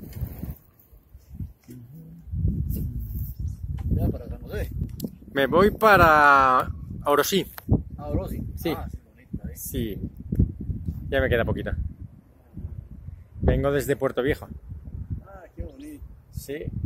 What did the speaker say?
Ya para San José. Me voy para Orosí. Ah, Orosi. Sí. Ah, sí, bonita, ¿eh? Sí, ya me queda poquita. Vengo desde Puerto Viejo. Ah, qué bonito. Sí.